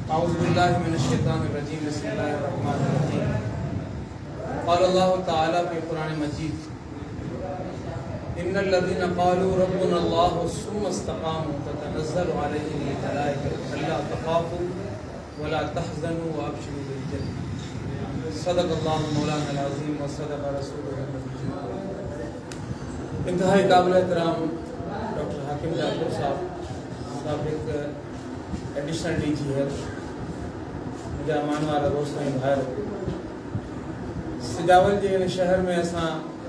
औज़ुबिल्लाहि मिनश्शैतानिर्रजीम बिस्मिल्लाहिर्रहमानिर्रहीम। क़ालल्लाहु तआला फ़ी क़ुरान मजीद इन्नल्लज़ीना क़ालू रब्बुनल्लाहु सुम्मा इस्तक़ामू ततनज़्ज़लु अलैहिमुल मलाइकतु अल्ला तख़ाफ़ू वला तहज़नू वअबशिरू बिल जन्नह। सदक़ल्लाहुल मौलानाल अज़ीम व सदक़ रसूलुहुल नबी। इंतहाई काबिल एहतराम डॉक्टर हाकिम जाफर साहब एक एडिशनल डीजी है, मुझा मानवारा दोस्त ऐं भाइर सिजावल जे हिन शहर में असां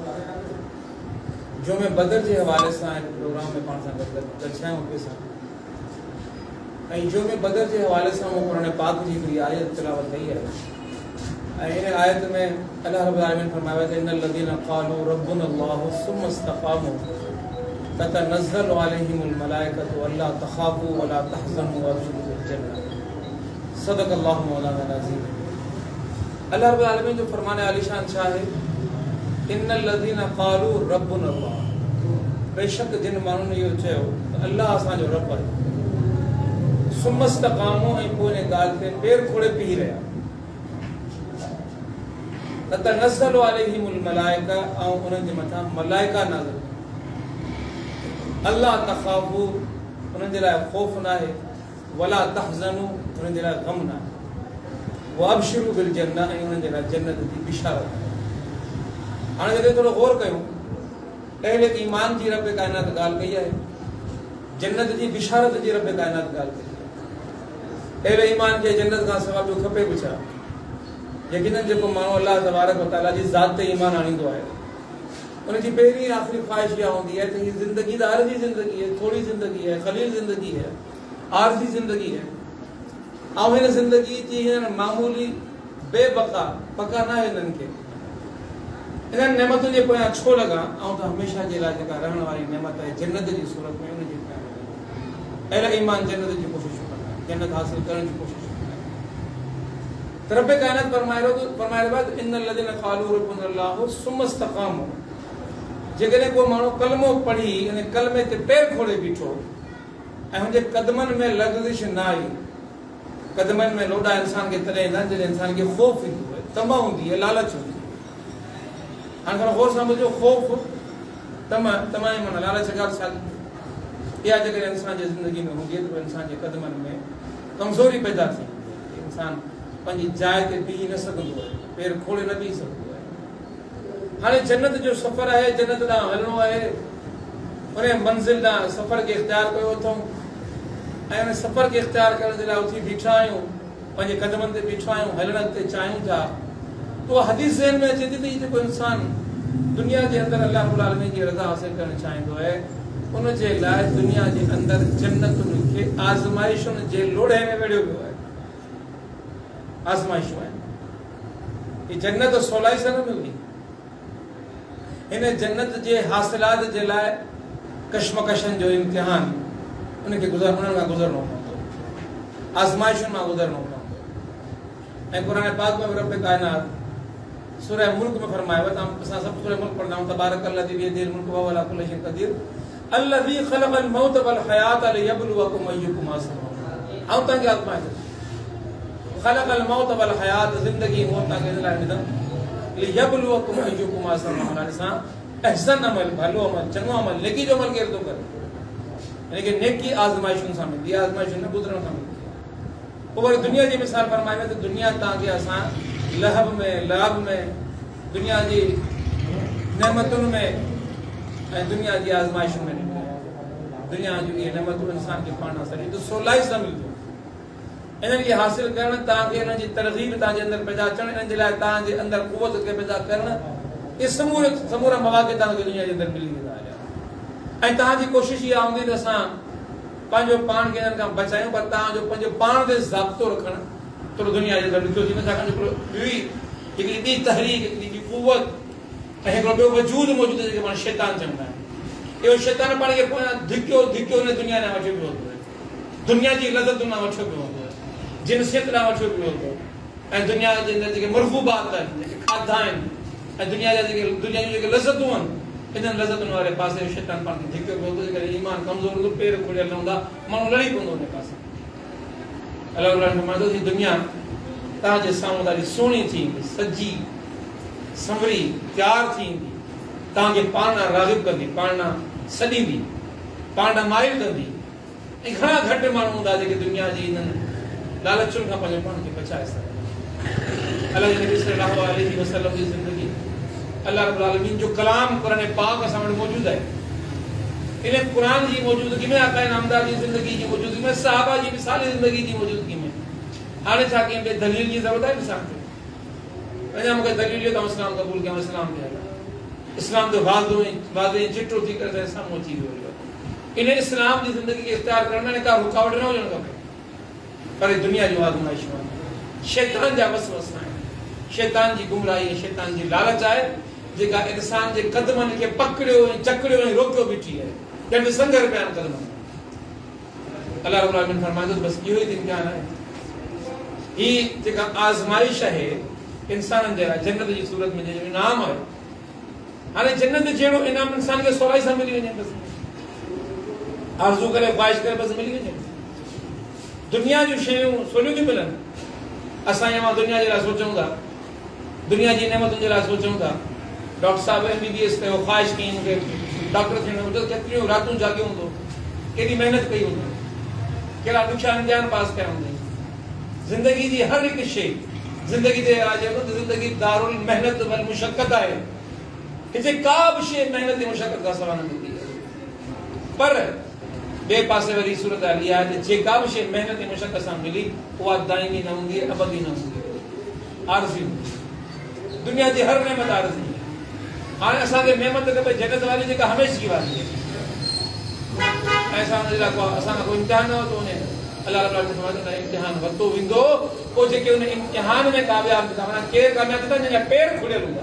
जुमे बदर के हवाले से प्रोग्राम में पाण सां गॾिया पे सां ऐं जुमे बदर के हवाले से कुरान पाक की हिकिड़ी आयत तिलावत कई है। इन आयत में अल्लाह रब्बुल आलमीन फरमाया है इन्नल लज़ीना क़ालू रब्बुनल्लाहु सुम्मा इस्तक़ामू ततनज़्ज़लु अलैहिमुल मलाइकतु अल्ला तख़ाफ़ू वला तहज़नू वअबशिरू बिल जन्नह। सदक़ल्लाहु मौलानाल अज़ीम। अल्लाह रब्बुल आलमीन जो फरमाने आलीशान शाह है इन्नल लज़ीना क़ालू रब्बुनल्लाह, बेशक जिन माण्हुनि इहो चयो त अल्लाह असांजो रब आहे, सुम्मा इस्तक़ामू ऐं पोइ इन ॻाल्हि ते पेर खोड़े पी रहिया, ततनज़्ज़लु अलैहिमुल मलाइका ऐं उन्हनि जे मथां मलाइका नाज़िल, अल्ला तख़ाफ़ू उन्हनि जे लाइ ख़ौफ़ न आहे, वला तहज़नू उन्हनि जे लाइ ग़म न आहे, वअबशिरू बिल जन्नह ऐं उन्हनि जे लाइ जन्नत जी बिशारत आहे। हाणे जॾहिं थोरो गौर कयूं अहिड़े ईमान जी रब काइनात ॻाल्हि कई आहे, जन्नत जी बिशारत जी रब काइनात ॻाल्हि कई आहे। अहिड़े ईमान खे जन्नत खां सवाइ ॿियो खपे बि छा? यकीनन जेको माण्हू अल्लाह तबारक व तआला जी ज़ात ते ईमान आणींदो आहे उनकी पहिरीं आख़िरी ख़्वाहिश इहा हूंदी है कि ज़िंदगी तो आरज़ी ज़िंदगी है, थोड़ी ज़िंदगी है, ख़लील ज़िंदगी है, आरज़ी ज़िंदगी है। और इन ज़िंदगी की मामूली बेबका पका ना है इन्हनि खे इन नेमतुनि जे पोयां छो लॻा ऐं त हमेशह जे लाइ जेका रहण वारी नेमत आहे जन्नत जी सूरत में उनजे अहिड़ा ईमान जन्नत जी कोशिश कंदा, जन्नत हासिल करण जी कोशिश कंदा। त रब काइनात फरमाए बाद इन्नल लज़ीना क़ालू रब्बुनल्लाहु सुम्मा इस्तक़ामू, जेकॾहिं को माण्हू कलमो पढ़ी इन कलमे ते पैर खोड़े बीठो ऐं हुनजे कदमनि में लग़ज़िश न आई, कदमनि में लोॾा इंसान खे तॾहिं ईंदा जॾहिं इंसान खे ख़ौफ़ ईंदो आहे, तमा हूंदी आहे, लालच हूंदी आहे। हाणे थोरो गौर सां ॿुधो, ख़ौफ़ तमामु माना लालच ॻाल्हि छा इहा जेकॾहिं इंसान जी ज़िंदगी में हूंदी आहे त इंसान जे कदमनि में कमज़ोरी पैदा थी वेंदी आहे, इंसान पंहिंजी जाइ ते बीह न सघंदो आहे, पैर खोड़े न बीह सघंदो आहे। हाणे जन्नत जो सफ़र आहे, जन्नत ॾांहुं हलणो आहे, उन मंज़िल ॾांहुं सफ़र खे इख़्तियार कयो अथऊं ऐं उन सफ़र खे इख़्तियार करण जे लाइ उथी बीठा आहियूं, पंहिंजे कदमनि ते बीठा आहियूं, हलण ते चाहियूं था, तो हदीस ज़हन में अचे थी त हीउ जेको इंसान दुनिया जे अंदरि अल्लाह रब्बुल आलमीन जी रज़ा हासिल करणु चाहींदो आहे उनजे लाइ दुनिया जे अंदरि जन्नतुनि खे आज़माइशुनि जे लोढ़े में वेड़ियो वियो आहे। आज़माइशूं आहिनि, हीअ जन्नत सवलाई सां न मिलंदी। इन जन्नत जे हासिलात जे लाइ कशमकशनि जो इम्तिहान उनखे उन्हनि खां गुज़रणो पवंदो, आज़माइशुनि मां गुज़रणो पवंदो। ऐं क़ुरान पाक में रब काइनात सूरह मुल्क में फरमायो आहे, असां सभु सूरह मुल्क पढ़ंदा आहियूं, तबारकल्लज़ी बियदिहिल मुल्क वहुव अला कुल्लि शैइन क़दीर, अल्लज़ी ख़लक़ल मौत वल हयात लियब्लुवकुम अय्युकुम अहसनु अमला। ऐं तव्हांखे आज़माइश ख़लक़ल मौत वल हयात, ज़िंदगी मौत तव्हांखे इन लाइ ॾिनमि लियब्लुवकुम अय्युकुम अहसनु अमला, ॾिसां अहसन अमल, भलो अमल, चङो अमल, नेकी जो अमल केरु थो करे। यानी कि नेकी आज़माइशुनि सां मिलंदी आहे, आज़माइशुनि में गुज़रण सां मिलंदी आहे। पोइ वरी दुनिया जी मिसाल फरमाई में त दुनिया तव्हांखे असां लहब में लाभ में दुनिया जी नेमतुनि में ऐं दुनिया जी आज़माइशुनि में ॾिनी आहे। दुनिया जूं इहे नेमतूं इंसान खे पाण सॼी त सवलाई सां मिलंदियूं, इन्हनि खे हासिल करणु, तव्हांखे इन्हनि जी तरग़ीब तव्हांजे अंदरि पैदा अचणु, इन्हनि जे लाइ तव्हांजे अंदरि क़ुवत खे पैदा करणु, इहे समूरा मवाक़े तव्हांखे दुनिया जे अंदरि मिली वेंदा आहिनि। ऐं तव्हांजी कोशिशि इहा हूंदी त असां पंहिंजो पाण खे इन्हनि खां बचायूं, पर तव्हांजो पंहिंजो पाण ते ज़ाब्तो रखणु थोरो दुनिया जे अंदरि ॾिठो थी न, छाकाणि हिकिड़ी ॿी तहरीक, हिकिड़ी ॿी क़ुवत ऐं हिकिड़ो ॿियो वजूद मौजूदु आहे जेके पाण शैतान चवंदा आहिनि। इहो शैतान पाण खे पोयां धिक्यो हिन दुनिया ॾांहुं वठी वियो हूंदो आहे, दुनिया जी लज़तुनि ॾांहुं वठी वियो हूंदो आहे, जिनसियत ॾांहुं वठी वियो हूंदो आहे, ऐं दुनिया जे अंदरि जेके मरग़ूबात आहिनि, जेके खाधा आहिनि ऐं दुनिया जा जेके दुनिया जूं जेके लज़तूं आहिनि, इन्हनि लज़तुनि वारे पासे शैतान पाण खे धिक्यो पियो हूंदो, जेकॾहिं ईमान कमज़ोर हूंदो, पेर खोलियल न हूंदा, माण्हू लड़ी पवंदो उन पासे। अल्लाह ताला फरमातो थी दुनिया ताजे सामूं ॾाढी सुहिणी थींदी, सजी संवरी तैयार थींदी, तव्हांखे पाण राग़िब कंदी, पाण सॾींदी, पाण माइल कंदी। ऐं घणा घटि माण्हू हूंदा जेके दुनिया जी इन्हनि लालचुनि खां पंहिंजे पाण खे बचाए सघनि। अल्लाह जे नबी सल्लल्लाहु अलैहि वसल्लम जी ज़िंदगी, अल्लाह रब्बुल आलमीन जो कलाम क़ुरान पाक असां वटि मौजूदु आहे। इन कुरान जी मौजूदगी में, आका नामदार जी ज़िंदगी जी मौजूदगी में, सहाबा जी मिसाली ज़िंदगी जी मौजूदगी में हाणे छा कंहिं ॿिए दलील जी ज़रूरत आहे इंसान खे? अञा मूंखे दलील ॾियो त इस्लाम क़बूल कयां, इस्लाम ॾियां, इस्लाम जो वाज़े चिटो थी करे साम्हूं अची वियो। इन इस्लाम जी ज़िंदगी खे इख्तियार करण में का रुकावट न हुजणु खपे, पर दुनिया जूं आज़माइशूं आहिनि, शैतान जा वसवसा आहिनि, शैतान जी गुमराही, शैतान जी लालच आहे जेका इंसान जे क़दमनि खे पकड़ियो ऐं जकड़ियो ऐं रोकियो बीठी आहे, ॼण संगर पिया आहिनि क़दम। अल्लाह रब्बुल आलमीन फरमाईंदो बसि इहो ई इम्तिहान आहे, ही जेका आज़माइश आहे इंसाननि जे लाइ जन्नत जी सूरत में जंहिंजो इनाम आहे। हाणे जन्नत जहिड़ो इनाम इंसान खे सवलाई सां मिली वञे, बसि आरज़ू करे ख़्वाहिश करे बसि मिली वञे। दुनिया जूं शयूं सवलियूं थियूं मिलनि, असां या मां दुनिया जे लाइ सोचूं था, दुनिया जी नेमतुनि जे लाइ सोचूं था। डॉक्टर साहब MBBS कयो, ख़्वाहिश कई मूंखे डॉक्टर थियणो, केतिरियूं रातूं जागियो हूंदो, केॾी महिनत कई हूंदी, कहिड़ा ॾुखिया इम्तिहान पास कया हूंदा। ज़िंदगी जी हर हिकु शइ, ज़िंदगी जे ज़िंदगी दारुल मेहनत वल मुशक्क़त आहे, हिते का बि शइ महिनत ऐं मुशक्क़त खां सवाइ न मिलंदी आहे। पर ॿिए पासे वरी सूरत हाल इहा आहे त जेका बि शइ महिनत ऐं मुशक्क़त सां मिली उहा दाइमी न हूंदी आहे, अबदी न हूंदी आहे, आरज़ी हूंदी। दुनिया जी हर नेमत आरज़ी आहे। हाणे असांखे नेमत खपे जन्नत वारी जेका हमेशह वारी आहे, ऐं असांजे लाइ असां कोई इम्तिहान न वरितो वञे। अल्लाह रब्बुल आलमीन फरमाईंदो इम्तिहान वरितो वेंदो, पोइ जेके उन इम्तिहान में कामयाब थींदा, माना केरु कामयाब थींदा जंहिंजा पेर खुलियल हूंदा,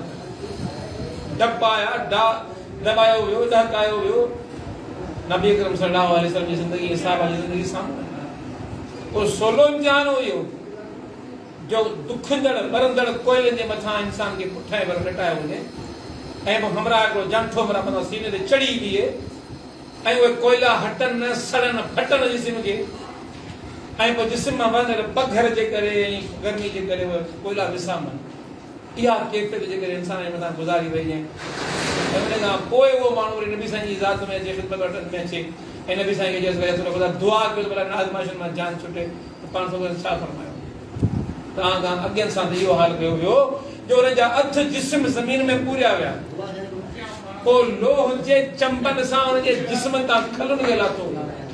डप आया, दबायो वियो, दहकायो वियो। नबी अकरम सल्लल्लाहु अलैहि वसल्लम जी ज़िंदगी, सहाबा जी ज़िंदगी साम्हूं उहो सोलो इम्तिहान हो इहो जो दुखंदड़ ॿरंदड़ कोयले जे मथां इंसान खे पुठियां भर लटायो वञे, ऐं पोइ हमरा हिकिड़ो जंठो हमरा माना सीने ते चढ़ी बीहे, ऐं उहे कोयला हटनि न, सड़नि फटनि जिस्म खे, ऐं पोइ जिस्म मां वञण पघर जे करे ऐं गर्मी जे करे उहे कोयला विसामनि। इहा कैफ़ियत जे करे इंसान जे मथां गुज़ारी वई आहे। ऐं उन खां पोइ उहो माण्हू वरी नबी साईं जी ज़ात में अचे, ख़िदमत वटनि में अचे, ऐं नबी साईं खे चएसि दुआ कयो भला आज़माइशुनि मां जान छुटे, त पाण छा फरमायो? तव्हां खां अॻियनि सां त इहो हाल कयो वियो जो हुननि जा हथ जिस्म ज़मीन में पूरिया विया, पोइ लोह जे चंबन सां हुनजे जिस्म तां खलुनि खे लाथो।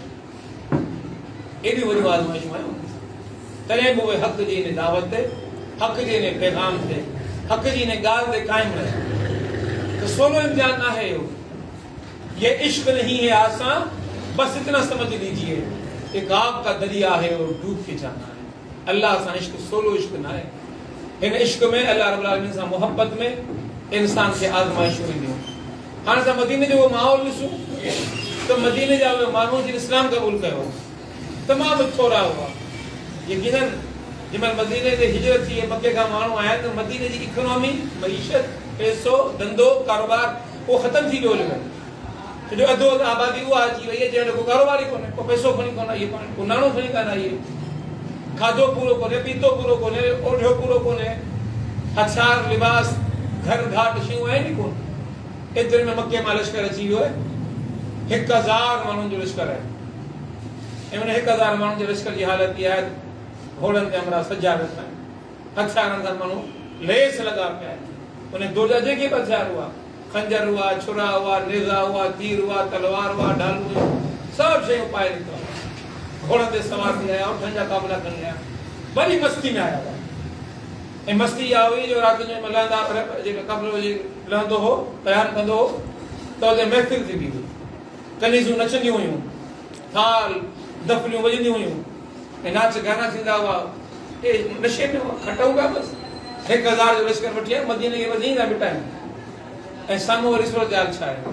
एॾियूं वॾियूं आज़माइशूं आहियूं, तॾहिं बि उहे हक़ जी हिन दावत ते, हक़ जे हिन पैगाम ते, हक़ जी हिन ॻाल्हि ते क़ाइमु रहे। तो सोलो इम्तिहान ना है ये इश्क नहीं है आसान, बस इतना समझ लीजिए एक आग का दरिया है और डूब के जाना है। अल्लाह सा इश्क सोलो इश्क ना है। इन इश्क में अल्लाह रब्बुल आलमीन सा मोहब्बत में इंसान के आज़माइश हुई। हाणे असां मदीने जो वो माहौल ॾिसूं तो मदीने जा माण्हू जिन इस्लाम क़बूल कयो तमामु थोरा हुआ। यकीनन जंहिंमहिल मदीने ते हिजरत थी मके खां माण्हू आया त मदीने जी इकोनॉमी, मईशत, पैसो, धंधो, कारोबार वो ख़तम थी वियो हुयो। जो अधो आबादी उहा अची वई आहे जंहिं को कारोबार ई कोन्हे, को पैसो खणी कोन आई, को नाणो खणी कोन आई, खाधो पूरो कोन्हे, पीतो पूरो कोन्हे, ओढ़ियो पूरो कोन्हे, हथियार, लिबास, घर घाट शयूं आहिनि ई कोन। एतिरे में मके मां लश्कर अची वियो आहे, 1000 माण्हुनि जो लश्कर आहे। ऐं उन 1000 माण्हुनि जे लश्कर जी हालत इहा आहे, घोड़नि ते हमरा सजा वेठा आहिनि, हथियारनि सां माण्हू लेस लॻा पिया आहिनि। उन दौर जा जेके बि हथियार हुआ, खंजर हुआ, छुरा हुआ, नेज़ा हुआ, तीर हुआ, तलवार हुआ, ढालू हुआ, सभु शयूं पाए निकिता, घोड़नि ते सवार थी आया, उठनि जा क़ाबिला खणी आया, वरी मस्ती में आया हुआ। ऐं मस्ती इहा हुई जो राति जो लहंदा, जेको कपिड़ो लहंदो हो, तयारु कंदो हो त हुते महफ़िल थींदी हुई, कनीज़ूं नचंदियूं हुयूं, थाल दफ़लियूं वॼंदियूं हुयूं, ऐं नाच गाना थींदा हुआ। हे नशे में हुआ, खटऊं पिया बसि। 1000 जो लश्कर वठी आया, मदीने खे वधी था बिटाइनि। ऐं साम्हूं वरी सूरत हाल छा आहे?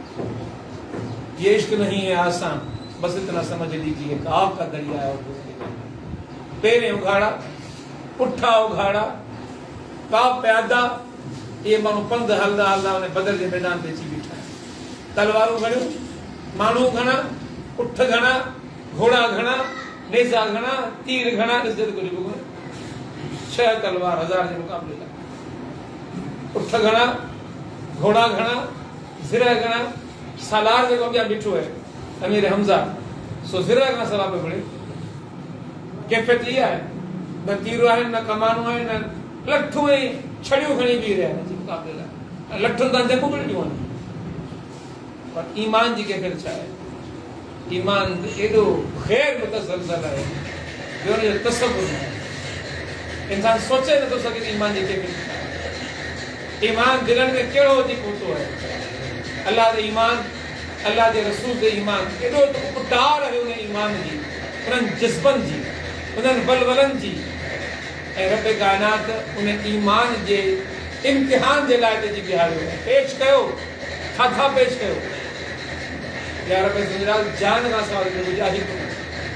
ये इश्क नहीं है आसान, बस इतना समझ लीजिए कि आपका दरिया है। पेरें उघाड़ा, पुठा उघाड़ा, पाप प्यादा, ये माण्हू पंधु हलंदा हलंदा उन बदर जे मैदान ते अची बीठा आहिनि। तलवारूं घणियूं, माण्हू घणा, उठ घणा, घोड़ा घणा, नेज़ा घणा, तीर घणा, इज्जत कुछ भी कोन्हे। 6 तलवार 1000 जे मुक़ाबले में। उठ घणा, घोड़ा घणा, ज़िरा घणा, सालार जेको अॻियां बीठो है अमीर हमज़ा, सो ज़िरा खां सवाइ पियो घुरे। कैफ़ियत इहा आहे, न तीर आहिनि, न कमानूं आहिनि, न लठूं ऐं छड़ियूं खणी बीह रहिया आहिनि मुक़ाबले लाइ। लठुनि तां जंगूं बि ॾिठियूं आहिनि, पर ईमान जी कैफ़ियत छा आहे? ईमान एॾो ग़ैर मुतज़लज़ल आहे जो हुनजो तसव्वुर न आहे। इंसान सोचे नथो सघे त ईमान जी कैफ़ियत छा आहे। ईमान दिलनि में कहिड़ो अची पहुतो आहे? अल्लाह ते ईमान, अल्लाह जे रसूल ते ईमान, एॾो उतार आहे उन ईमान जी, उन्हनि जज़्बनि जी, उन्हनि बलवलनि जी। ऐं रब काइनात उन ईमान जे इम्तिहान जे लाइ तेजी बीहारियो आहे, पेश कयो। छा पेश कयो? या रब ज़िंदराल जान खां सवाइ मुजाहिद कोन्हे,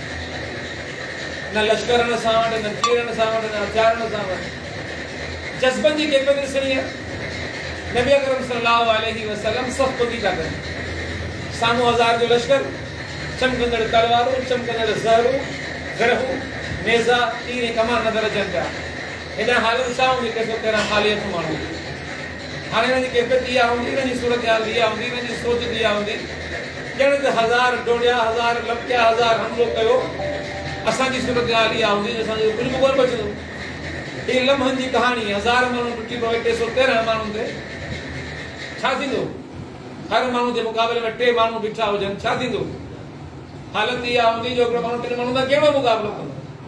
न लश्करनि सां वटि, न तीरनि सां वटि, न हथियारनि सां वटि। जज़्बनि जी कैफ़ियत ॾिसणी आहे। नबी अकरम सल्लल्लाहु अलैहि वसल्लम सफ़ ख़ुदी था कनि। साम्हूं 1000 जो लश्कर, चमकंदड़ तलवारूं, चमकंदड़ ज़रहूं, नेज़ा, तीर, कमान नज़र अचनि पिया। हिन हालत छा हूंदी? 113 ख़ाली हथ माण्हू। हाणे हिन जी कैफ़ियत इहा हूंदी, हिन जी सूरत हाल इहा हूंदी, हिन जी सोच इहा हूंदी, ॼण त 1000 डोड़िया, 1000 लपकिया, 1000 हमलो कयो। असांजी सूरत हाल इहा हूंदी, असांजो कुझु बि कोन बचंदो। हीअ लम्हनि जी कहाणी, 1000 माण्हू टुटी पवे 313 माण्हुनि ते, छा थींदो? हर माण्हू जे मुक़ाबले में 3 माण्हू बीठा हुजनि, छा थींदो? हालत इहा हूंदी जो हिकिड़ो माण्हू 3 माण्हुनि सां कहिड़ो मुक़ाबिलो कंदो?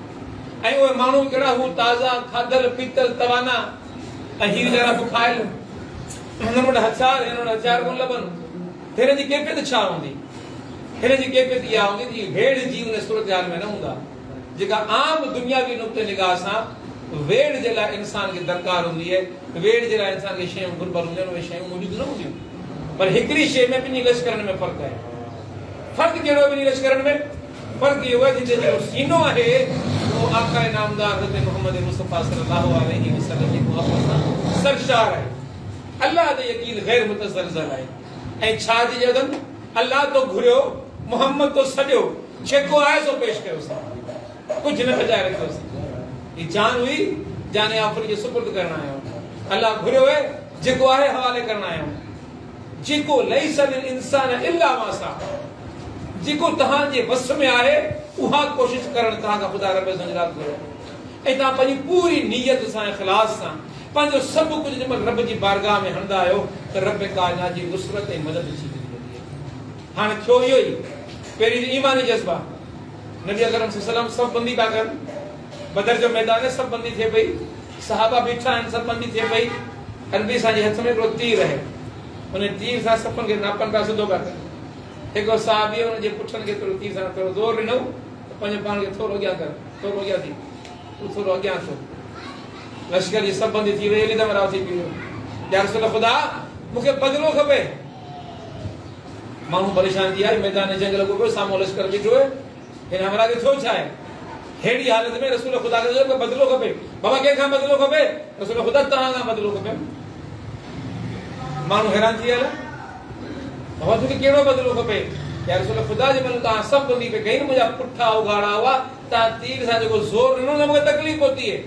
ऐं उहे माण्हू कहिड़ा हू ताज़ा खाधल पीतल तवाना, ऐं हीअ वीचारा बुखायल, हुन वटि हथियार, हिन वटि हथियार कोन लभनि। हिन जी कैफ़ियत छा हूंदी? हिन जी कैफ़ियत इहा हूंदी कि वेड़ जी उन सूरत हाल में न हूंदा जेका आम दुनियावी नुक़्ते निगाह सां वेड़ जे लाइ इंसान खे दरकार हूंदी आहे। वेड़ जे लाइ इंसान खे शयूं घुरबल हूंदियूं आहिनि, उहे शयूं मौजूद न हूंदियूं। पर हिकिड़ी शइ में ॿिन्ही लश्करनि में फ़र्क़ु आहे। फ़र्क़ु कहिड़ो ॿिन्ही लश्करनि में? फ़र्क़ु इहो आहे जिते जो सीनो आहे उहो आका नामदार हज़रत मोहम्मद मुस्तफ़ा सल्लल्लाहु अलैहि वसल्लम जी मोहब्बत सां सरशार आहे। अल्लाह ते यकीन ग़ैर मुतज़लज़ल आहे। ऐं छा जी जगन? अल्लाह तो घुरियो, मोहम्मद तो सॼो, जेको आहे सो पेश कयोसीं, कुझु न बचाए रखियोसीं। ही जान हुई, जाने आफ़रीन खे सुपुर्द करण आहियो। अल्लाह घुरियो आहे, जेको आहे हवाले करण आहियो। जेको लैस लिल इंसान इल्ला मा सअ, जेको तव्हांजे वस में आहे उहा कोशिश करण तव्हां खां ख़ुदा रब ज़िंदराल घुरियो। ऐं तव्हां पंहिंजी पूरी नियत सां, इख़लास सां, पंहिंजो सभु कुझु जंहिंमहिल रब जी बारगाह में हणंदा आहियो त रब काइनात जी नुसरत ऐं मदद थी वेंदी आहे। हाणे थियो इहो ई, पहिरीं ईमानी जज़्बा। नबी अकरम सल्लल्लाहु अलैहि वसल्लम सभु बंदी पिया कनि, बदर जो मैदान सभु बंदी थिए पई, सहाबा बीठा आहिनि, सभु बंदी थिए पई। अनबी सां जे हथ में हिकिड़ो तीर आहे, उन तीर सां सफ़नि खे नापनि पिया, सिधो पिया कनि। हिकिड़ो साहबी हुनजे पुठनि खे थोरो तीर सां थोरो ज़ोर ॾिनो त पंहिंजे पाण खे थोरो अॻियां कर, थोरो अॻियां थी, तूं थोरो अॻियां थो। लश्कर जी सभु बंदी थी वई, एॾी दम राव थी पियो, या रसूल ख़ुदा मूंखे बदिलो खपे। माण्हू परेशान थी आहे, मैदान जंग लॻो पियो, साम्हूं लश्कर बीठो आहे, हिन हमरा खे थियो छा आहे? अहिड़ी हालत में रसूल ख़ुदा खे चयो बदिलो खपे। बाबा कंहिंखां बदिलो खपे? रसूल ख़ुदा तव्हां खां बदिलो खपे। माण्हू हैरान थी विया, बाबा तोखे कहिड़ो बदिलो खपे? या रसूल ख़ुदा जे महिल तव्हां सभु बंदी पे कई न, मुंहिंजा पुठा उघाड़ा हुआ, तव्हां तीर सां जेको ज़ोर ॾिनो न, मूंखे तकलीफ़ पहुती आहे।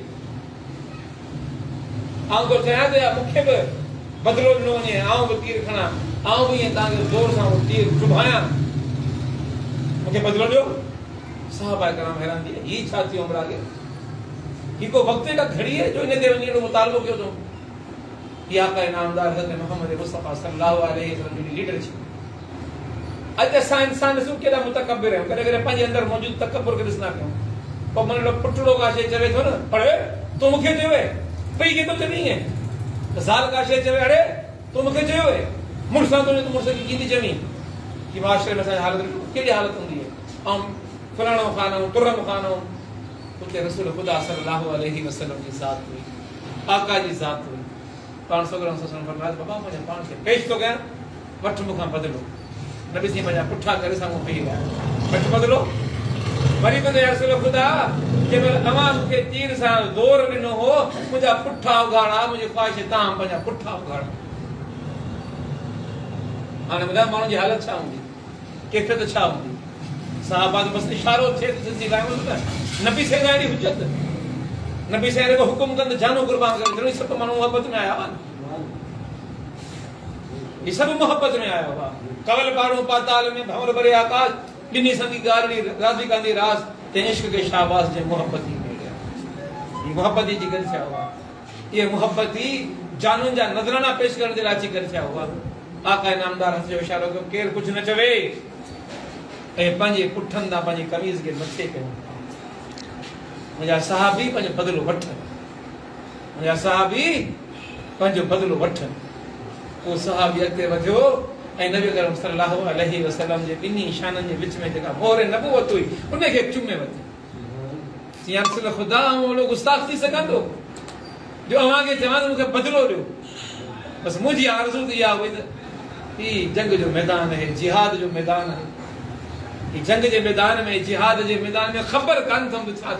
आउं तो चाहियां त मूंखे बि बदिलो ॾिनो वञे, आउं बि तीर खणा, आउं बि ईअं तव्हांखे ज़ोर सां तीर चुभायां, मूंखे बदिलो ॾियो। साहबा कराम हैरान थी, हीउ छा थियो हमरा खे? हीउ को वक़्त का घड़ी है जो इन ते वञी एॾो मुतालबो कयो अथऊं? इहा का इनामदार हज़रत मोहम्मद मुस्तफ़ा सल्लल्लाहु अलैहि वसल्लम जी लीडर छी। अॼु असां इंसान ॾिसूं केॾा मुतकब्बिर आहियूं, कॾहिं कॾहिं पंहिंजे अंदरि मौजूदु तकब्बुर खे ॾिसंदा कयूं। पोइ मन पुटड़ो का शइ चवे थो न, अड़े तूं मूंखे चयो आहे, पई खे थो चवणी आहे, ज़ाल का शइ चवे, अड़े तूं मूंखे चयो आहे, मुड़ुसां तुंहिंजे तूं मुड़ुस खे कींदी चवीं। कि माशरे में असांजी हालत कहिड़ी हालत हूंदी आहे, ऐं फलाणो खानो तुरम खानो, उते रसूल ख़ुदा सल्लल्लाहु अलैहि वसल्लम जी ज़ात हुई, आका जी ज़ात हुई। पाण सगरम ससन फरमाया, बाबा मुंहिंजे पाण खे पेश थो कयां, वठ मूंखां बदिलो। नबी जी पंहिंजा पुठा करे साम्हूं बीह विया, वठ बदिलो। वरी बि या रसूल ख़ुदा, जंहिंमहिल अवां मूंखे तीर सां ज़ोर ॾिनो हो, मुंहिंजा पुठा उघाड़ा, मुंहिंजी ख़्वाहिश तव्हां पंहिंजा पुठा उघाड़ा। हाणे ॿुधायो माण्हुनि जी हालत छा हूंदी, कैफ़ियत छा हूंदी? साहबा तो बस इशारो थे जिंदगी लाए नबी से गाड़ी हुज्जत नबी से को हुक्म कंद जानो कुर्बान कर जरूरी सब मानो मोहब्बत में आया हुआ ये सब मोहब्बत में आया हुआ कवल पारो पाताल में भंवर भरे आकाश बिनी संदी गारड़ी राजी गांधी रास ते इश्क के शाबाश जे मोहब्बत ही मिल गया ये मोहब्बत ही जिगर से हुआ ये मोहब्बत ही जानन जा नजराना पेश करने दे लाची कर से हुआ आका नामदार हंस जो इशारो को केर कुछ न चवे ए पंजे पुठन दा पंजे कमीज के मथे के मुझा साहबी पंजे बदलो वठ मुझा साहबी पंजे बदलो वठ वो सहाबी अॻिते वधियो ऐं नबी करीम सल्लल्लाहु अलैहि वसल्लम जे ॿिन्ही शाननि जे विच में जेका मोहर नबूवत हुई उनखे चुमे वरिती या रसूल ख़ुदा ओलो गुस्ताख थी सघंदो जो अव्हांखे चवां त मूंखे बदिलो ॾियो बसि मुंहिंजी आरज़ू त इहा हुई त ही जंग जो मैदान है जिहाद जो मैदान है ही जंग जे मैदान में जिहाद जे मैदान में ख़बर कान अथमि छा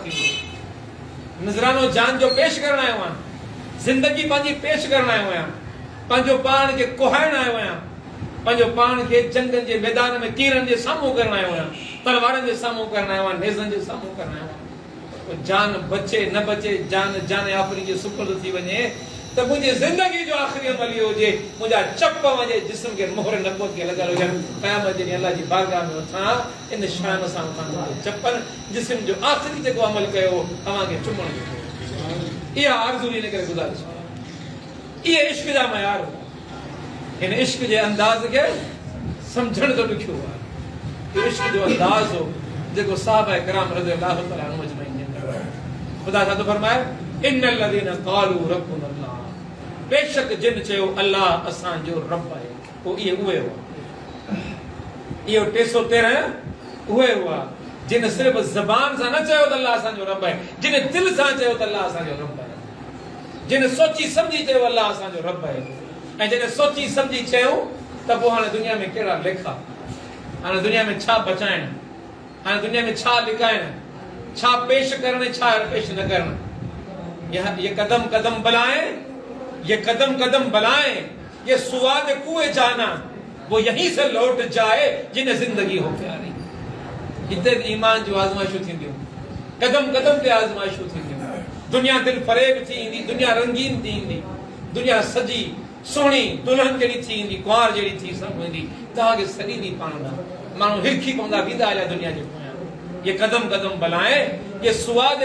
थींदो नज़रानो जान जो पेश करण आयो आहियां ज़िंदगी पंहिंजी पेश करण आयो आहियां पंहिंजो पाण खे कोहाइण आयो आहियां पंहिंजो पाण खे जंगनि जे मैदान में तीरनि जे साम्हूं करण आयो आहियां तलवारनि जे साम्हूं करण आयो आहियां नेज़नि जे साम्हूं करण आयो आहियां जान बचे न बचे जान आफ़री जे सुपुर्द थी वञे त मुंहिंजी ज़िंदगी जो आख़िरी अमल इहो हुजे मुंहिंजा चप मुंहिंजे जिस्म खे मोहर नबूवत खे लॻल हुजनि क़यामत जे ॾींहुं अल्लाह जी बारगाह में उथां इन शान सां उथां चपनि जिस्म जो आख़िरी जेको अमल कयो तव्हांखे चुमण जो इहा आरज़ू इन करे गुज़ारिश ये इश्क जा मयार इन इश्क जे अंदाज के समझण तो ॾुखियो आहे इश्क जो अंदाज हो जेको साहबा किराम रज़ियल्लाहु तआला अन्हुम अजमईन खुदा छा थो फरमाए इन्नल लज़ीना क़ालू रब्बुना अल्लाह बेशक जिन चयो अल्लाह असांजो रब आहे पोइ इहे उहे हुआ इहो 313 उहे हुआ जिन सिर्फ़ ज़बान सां न चयो त अल्लाह असांजो रब आहे जिन दिलि सां चयो त अल्लाह असांजो रब आहे जिन सोची समझी चयो अल्लाह असांजो रब आहे ऐं जॾहिं सोची समझी चयो त पोइ हाणे दुनिया में कहिड़ा लेखा हाणे दुनिया में छा बचाइण हाणे दुनिया में छा लिकाइण छा पेश करण छा पेश न करण ये कदम कदम बलाएं ये कदम कदम बलाएं ये सुवाद कुए जाना वो यहीं से लौट जाए जिन्हें जिंदगी हो प्यारी इते ईमान जो आज़माइशूं थींदियूं कदम कदम ते आज़माइशूं थींदियूं दुनिया दिल फरेब थी ईंदी दुनिया रंगीन थी ईंदी दुनिया सजी सोहणी दुल्हन जहिड़ी थी ईंदी कुंवार जहिड़ी थी सभु ईंदी तव्हांखे सॾींदी पाण ॾांहुं माण्हू हिरखी पवंदा वेंदा हलिया दुनिया जे पोयां ये कदम कदम बलाएं ये सुवाद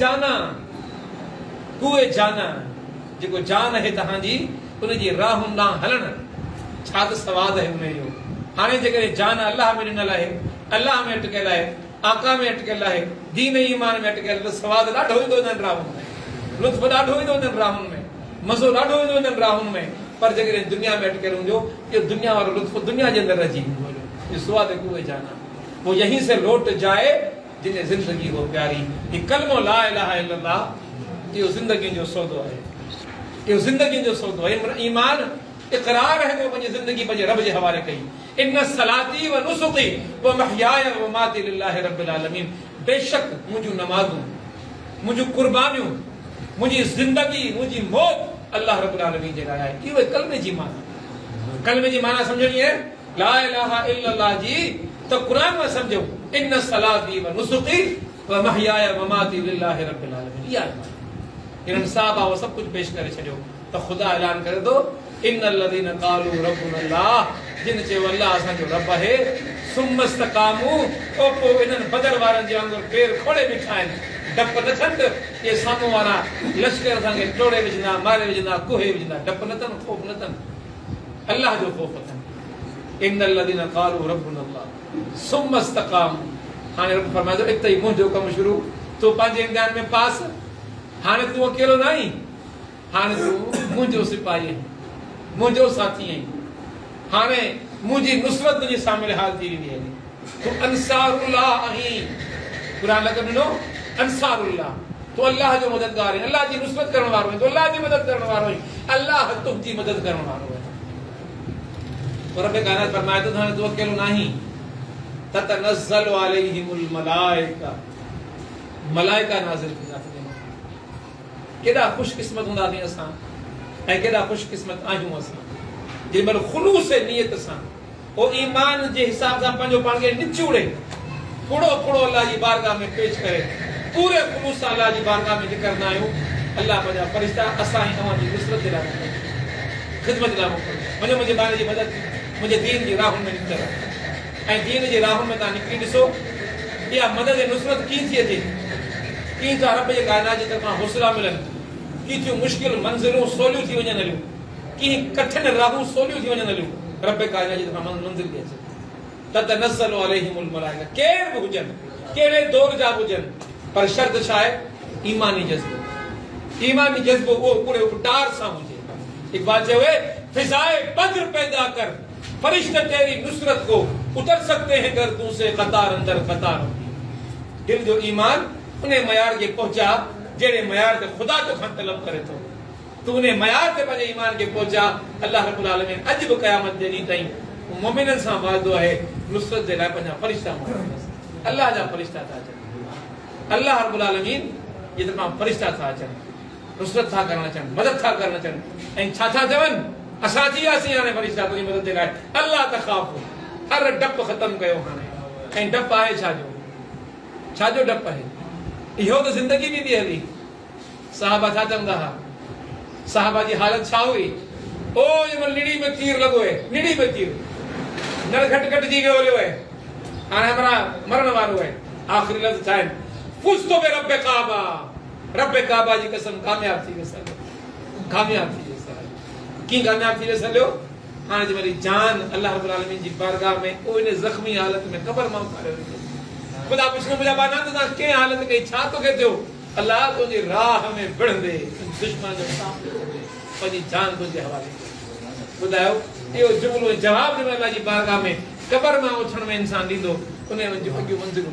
कुए जाना जेको जान है तव्हांजी उनजी राहुनि ॾांहुं हलण छा त सवाद आहे उनजो हाणे जेकॾहिं जान अल्लाह में ॾिनल आहे अल्लाह में अटकियल आहे आका में अटकियल आहे दीन ईमान में अटकियल त सवाद ॾाढो ईंदो इन्हनि राहुनि में लुत्फ़ ॾाढो ईंदो इन्हनि राहुनि में मज़ो ॾाढो ईंदो इन्हनि राहुनि में पर जेकॾहिं दुनिया में अटकियल हूंदो इहो दुनिया वारो लुत्फ़ दुनिया जे अंदरि रहिजी वेंदो इहो सुवाद कुए जाना वो यहीं से लौट जाए जिन्हें जिंदगी हो प्यारी ये कलमो ला इलाहा इल्लल्लाह ये जिंदगी जो सौदो है ये जिंदगी जो सौदो है ईमान इकरार है जो मुझे जिंदगी मुझे रब के हवाले कही इन्ना सलाती व नुसुकी व महयाय व ममाती लिल्लाहि रब्बिल आलमीन बेशक मुझे नमाज़ूं मुझे कुर्बानियों मुझे जिंदगी मुझे मौत अल्लाह रब्बिल आलमीन जे लाइ आहे इहो कलमे जी माना समझणी है ला इलाहा इल्लल्लाह जी तो कुरान में समझो इन्ना सलाती व नुसुकी व महयाय व ममाती लिल्लाहि रब्बिल आलमीन या इन साहबा वो सब कुछ पेश करे छो तो खुदा ऐलान करे दो इन्नल लज़ीना क़ालू रब्बुना अल्लाह जिन चयो अल्लाह असांजो रब है सुम्मा इस्तक़ामू ओ पो इन्हनि बदर वारनि जे वांगुरु पेर खोड़े बीठा आहिनि डप न थियनि ये साम्हूं वारा लश्कर असांखे टोड़े विझंदा मारे विझंदा कोहे विझंदा डप न अथनि ख़ौफ़ न अथनि अल्लाह जो ख़ौफ़ अथनि इन्नल लज़ीना क़ालू रब्बुना अल्लाह सुम्मा इस्तक़ामू हाणे रब फरमाए थो इते ई मुंहिंजो कमु शुरू तूं पंहिंजे इम्तिहान में पास हाणे तूं अकेलो न आहीं हाणे तूं मुंहिंजो सिपाही आहीं मुंहिंजो साथी आहीं हाणे मुंहिंजी नुसरत तुंहिंजे सामने हाल थी वेंदी आहे तूं अंसारुल्लाह आहीं क़ुरान लक़ब ॾिनो अंसारुल्लाह तूं अल्लाह जो मददगार आहीं अल्लाह जी नुसरत करण वारो आहीं तूं अल्लाह जी मदद करण वारो आहीं अल्लाह तुंहिंजी मदद करण वारो आहे और रब कायनात फरमाए थो हाणे तूं अकेलो न आहीं ततनज़्ज़लु अलैहिमुल मलाइका मलाइका नाज़िल थींदा केॾा ख़ुशकिस्मत हूंदासीं असां ऐं केॾा ख़ुशकिस्मत आहियूं असां जेमहिल ख़ुलूस नियत सां ओ ईमान जे हिसाब सां पंहिंजो पाण खे निचोड़े पुड़ो पुड़ो अल्लाह जी बारगाह में पेश करे पूरे खुलूस सां अल्लाह जी बारगाह में जिक्र ना आयो अल्लाह पंहिंजा फरिश्ता असां ही तव्हां जी नुसरत जे लाइ ख़िदमत लाइ मोकिलियो मुंहिंजे ॿार जी मदद मुंहिंजे दीन जी राहुनि में निकितल ऐं दीन जी राहुनि में तव्हां निकिरी ॾिसो इहा मदद ऐं नुसरत कीअं थी अचे कीअं था रब जे काइनात जी तरफ़ां हौसला मिलनि कीअं थियूं मुश्किल मंज़िलूं सवलियूं थी वञनि हलियूं कीअं कठिन राहूं सवलियूं थी वञनि हलियूं रब जे काइनात जी तरफ़ां मंज़िल थी अचे ततनज़्ज़लु अलैहिमुल मलाइका केर बि हुजनि कहिड़े दौर जा बि हुजनि पर शर्त छा आहे ईमानी जज़्बो उहो पूरे उतार सां हुजे इक़बाल चयो है फिज़ाए बद्र पैदा कर फरिश्ते तेरी नुसरत को उतर सकते हैं गर्दों से कतार अंदर कतार दिल जो ईमान उन्हें मयार के पहुंचा जेड़े मयार ते खुदा तो खां तलब करे तो तू उन्हें मयार ते पंहिंजे ईमान के पहुंचा अल्लाह रब्बुल आलमीन अज बि क़यामत जे ॾींहुं ताईं मोमिननि सां वादो आहे नुसरत जे लाइ पंहिंजा फरिश्ता मोकिलींदुसि अल्लाह जा फरिश्ता था अचनि अल्लाह रब्बुल आलमीन जे तरफ़ां फरिश्ता था अचनि नुसरत था करणु अचनि मदद था करणु अचनि ऐं छा था चवनि असां थी वियासीं हाणे फरिश्ता तुंहिंजी मदद जे लाइ अल्लाह तख़ाफ़ु हर डपु ख़तमु कयो हाणे ऐं डपु आहे छाजो डपु आहे इहो त ज़िंदगी बि थी हली साहबा छा चवंदा हुआ साहबा जी हालत छा हुई ओ जंहिंमहिल निड़ी में तीर लॻो आहे निड़ी में तीर नर घट घटिजी वियो हलियो आहे हाणे हमारा मरण वारो आहे आख़िरी लफ़्ज़ छा आहिनि फुज़्तु बिरब्बि काबा रब काबा जी कसम कामयाब थी वियसि कीअं कामयाब थी वियसि हलियो हाणे जंहिंमहिल जान अल्लाह रब्बुल आलमीन जी बारगाह में ओ इन ज़ख़्मी हालत में क़ब्र मां उथारियो वेंदो ख़ुदा पुछो मुंहिंजा बाना त तव्हां कंहिं हालत कई छा तोखे थियो अल्लाह तुंहिंजी राह में विढ़ंदे दुश्मन जो सामनो कंदे पंहिंजी जान तुंहिंजे हवाले ॿुधायो इहो जुमिलो जवाब जंहिंमहिल अल्लाह जी बारगाह में क़ब्र मां उथण में इंसान ॾींदो उन जूं अॻियूं मंज़िलूं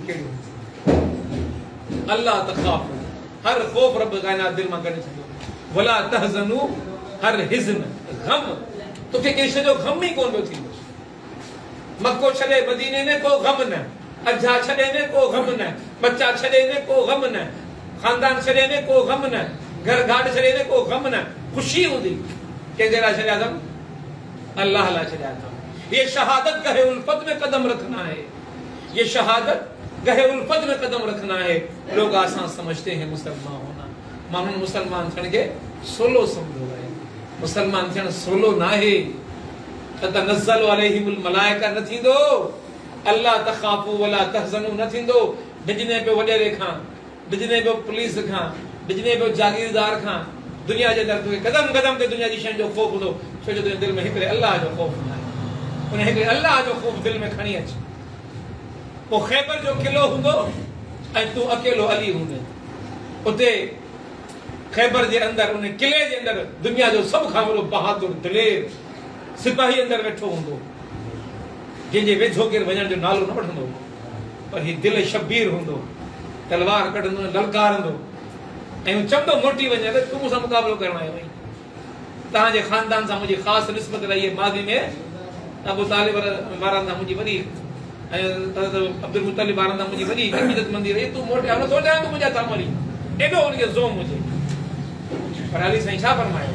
कहिड़ियूं अल्लाह तख़ाफ़ु हर ख़ौफ़ रब काइनात दिलि मां कढी छॾियो वला तहज़नु हर हिज़्न गम तोखे कंहिं शइ जो गम ई कोन पियो थींदो मको छॾे मदीने में को गम न अजा छॾे ने को गम न बच्चा छॾे ने को गम न खानदान छॾे ने को गम न घर घाट छॾे ने को गम न ख़ुशी हूंदी कंहिंजे लाइ छॾिया अथमि अल्लाह लाइ छॾिया अथमि ये शहादत गहे उल्फत में कदम रखना है ये शहादत गहे उल्फत में कदम रखना है लोग आसान समझते हैं मुसलमान होना माण्हू मुसलमान थियण खे सोलो सम्झो आहे मुसलमान थियण सोलो न आहे ततनज़्ज़लु अलैहिमुल मलाइका न थींदो अल्लाह तख़ाफ़ु वला तहज़नु न थींदो डिजने पे वडेरे खां डिजने पे पुलिस खां डिजने पे जागीरदार खां दुनिया जे अंदरि तोखे कदम कदम ते दुनिया जी शयुनि जो ख़ौफ़ हूंदो छो जो तुंहिंजे दिलि में हिकिड़े अल्लाह जो ख़ौफ़ हूंदो आहे उन हिकिड़े अल्लाह जो ख़ौफ़ दिलि में खणी अच पोइ ख़ैबर जो क़िलो हूंदो ऐं तूं अकेलो अली हूंदे उते ख़ैबर जे अंदरि उन क़िले जे अंदरि दुनिया जो सभु खां वॾो बहादुर दिलेर सिपाही अंदरि वेठो हूंदो जंहिंजे वेझो केरु वञण जो नालो न वठंदो पर हीउ दिलि शबीर हूंदो तलवार कढंदो ललकारंदो ऐं चवंदो मोटी वञे तूं मूंसां मुक़ाबिलो करणु आयो आहीं तव्हांजे ख़ानदान सां मुंहिंजी ख़ासि निस्बत रही आहे माज़ी में अबू तालिब वारनि सां मुंहिंजी वॾी ऐं अब्दुल मुतलिब वारनि सां मुंहिंजी वॾी इज़तमंदी रही तूं मोटिया न सोचां तूं मुंहिंजा था मरी एॾो हुनखे ज़ोम हुजे पर अली साईं छा फरमायो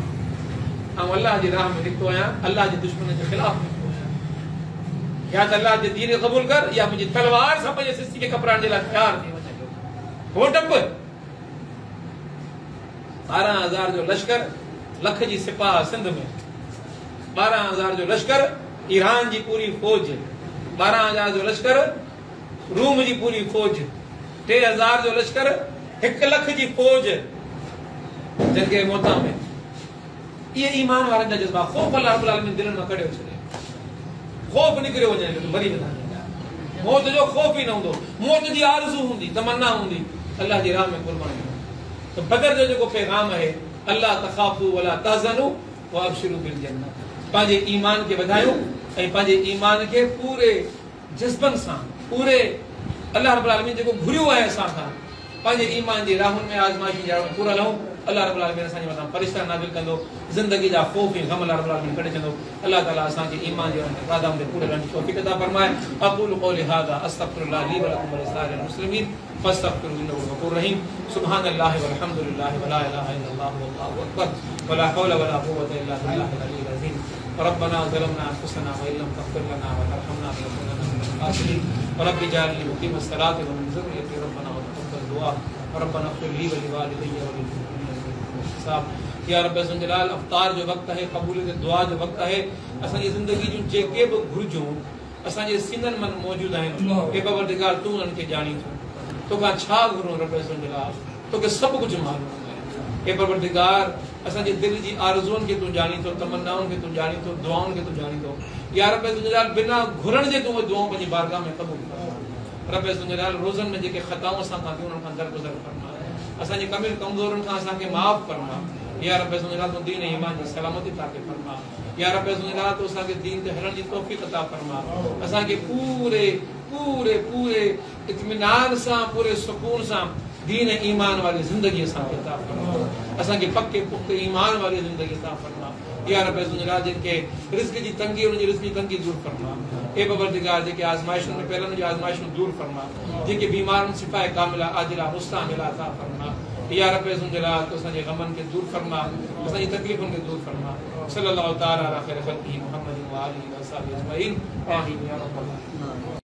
ऐं अल्लाह जी राह में निकितो आहियां अल्लाह जे दुश्मन जे ख़िलाफ़ निकितो आहियां या त अल्लाह जे दीन क़बूल कर या मुंहिंजी तलवार सां पंहिंजे सिस्ती खे कपराइण जे लाइ तयारु थी वञे हो डप 12,000 जो लश्कर लख जी सिपाह सिंध में 12,000 जो लश्कर ईरान जी पूरी फौज 12,000 जो लश्कर रूम जी पूरी फौज 3,000 जो लश्कर 1 लख जी फौज जंगे मोता में ये ईमान वारनि जा जज़्बा ख़ौफ़ अल्लाह रब्बुल आलमीन दिलनि मां कढियो छॾे ख़ौफ़ निकिरियो वञे तो मरी वेंदा मौत जो ख़ौफ़ ई न हूंदो मौत जी आरज़ू हूंदी तमन्ना हूंदी अल्लाह जी राह में कुर्बानी तो बदर जो जेको पैगाम है अल्लाह तख़ाफ़ु वला तहज़नु व अबशिरू बिल जन्नत पंहिंजे ईमान खे वधायो ऐं पंहिंजे ईमान खे पूरे जज़्बनि सां पूरे अल्लाह रब्बुल आलमीन जेको घुरियो आहे असां खां पंहिंजे ईमान जी राहुनि में आज़माइश में पूरा रहूं अल्लाह रब्बुल आलमीन असांजे मथां फरिश्ता नाज़िल कंदो ज़िंदगी जा ख़ौफ़ ऐं गम अल्लाह रब्बुल आलमीन कढी छॾंदो अल्लाह ताला असांखे ईमान जे इक़दाम ते पूरे रहण जी तौफ़ीक़ अता फरमाए अक़ूलु क़ौली हाज़ा अस्तग़फिरुल्लाह ली व लकुम व लिसाइरिल मुस्लिमीन फस्तग़फिरूहु इन्नहु गफ़ूरुर रहीम सुब्हानल्लाहि वल्हम्दुलिल्लाहि व ला इलाहा इल्लल्लाहु वल्लाहु अकबर व ला हौला व ला क़ुव्वता इल्ला बिल्लाहिल अलिय्यिल अज़ीम रब्बना ज़लमना अनफुसना व इन लम तग़फिर लना व तरहमना लनकुनन्ना मिनल ख़ासिरीन रब्बि जाअलनी मुक़ीम अस्सलाति व मिन ज़ुर्रिय्यति रब्बना व तक़ब्बल दुआ रब्बना इग़फ़िर ली व लिवालिदैया व लिल साहब या रब्बे जलाल अफ्तार जो वक्त है क़बूलियत दुआ जो वक्त है असांजी ज़िंदगी जूं जेके बि घुरिजूं असांजे सीननि में मौजूद आहिनि हे परवरदिगार तूं उन्हनि खे ॼाणी थो तोखां छा घुरूं रब्बे जलाल तोखे सभु कुझु मालूम आहे हे परवरदिगार असांजे दिलि जी आरज़ुनि खे तूं ॼाणी थो तमन्नाउनि खे तूं ॼाणी थो दुआउनि खे तूं ॼाणी थो या रब्बे जलाल बिना घुरण जे तूं उहे दुआऊं पंहिंजी बारगाह में क़बूल कर रब्बे जलाल रोज़नि में जेके ख़ताऊं असां खां थियूं उन्हनि खां दरगुज़र फरमा असांजे कमिल कमज़ोरनि खां असांखे माफ़ फरमा या रब्बे जलाल तूं दीन ईमान जी सलामती ताके फरमा या रब्बे जलाल तूं असांखे दीन ते हलण जी तौफ़ीक़ अता फरमा असांखे पूरे पूरे पूरे इत्मीनान सां पूरे सुकून सां दीन ईमान वाली ज़िंदगी असांखे अता फरमा असांखे पक्के पुख्ते ईमान वाली ज़िंदगी अता फरमा या रब्बे जलाल जिनके रिज़्क़ जी तंगी उनजी रिज़्क़ जी तंगी दूर फरमा ए परवरदिगार जेके आज़माइशुनि में पहलनि जी आज़माइशूं दूर फरमा जेके बीमारनि शिफ़ाए कामिला आजिला मुस्तामिला अता फरमा या रब्बे जलाल तो असांजे गमनि खे दूर फरमा असांजी तकलीफ़ुनि खे दूर फरमा सल्लल्लाहु तआला अला खैर ख़ल्क़िही मुहम्मद व आलिहि व असहाबिहि अजमईन आमीन या रब्बल आलमीन।